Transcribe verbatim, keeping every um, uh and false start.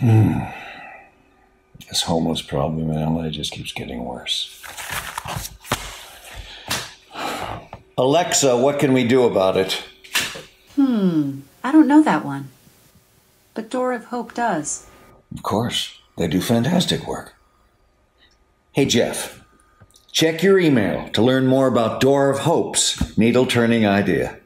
This homeless problem in L A just keeps getting worse. Alexa, what can we do about it? Hmm, I don't know that one. But Door of Hope does. Of course, they do fantastic work. Hey, Jeff, check your email to learn more about Door of Hope's needle-turning idea.